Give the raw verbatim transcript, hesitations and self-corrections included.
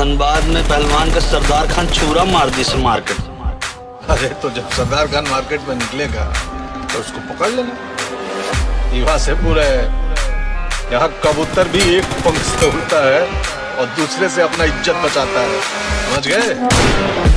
धनबाद में पहलवान का सरदार खान छुरा मार दी से मार्केट। अरे तो जब सरदार खान मार्केट में निकलेगा तो उसको पकड़ लेना। युवा से पूरा है, यहाँ कबूतर भी एक पंख से उड़ता है और दूसरे से अपना इज्जत बचाता है, समझ गए?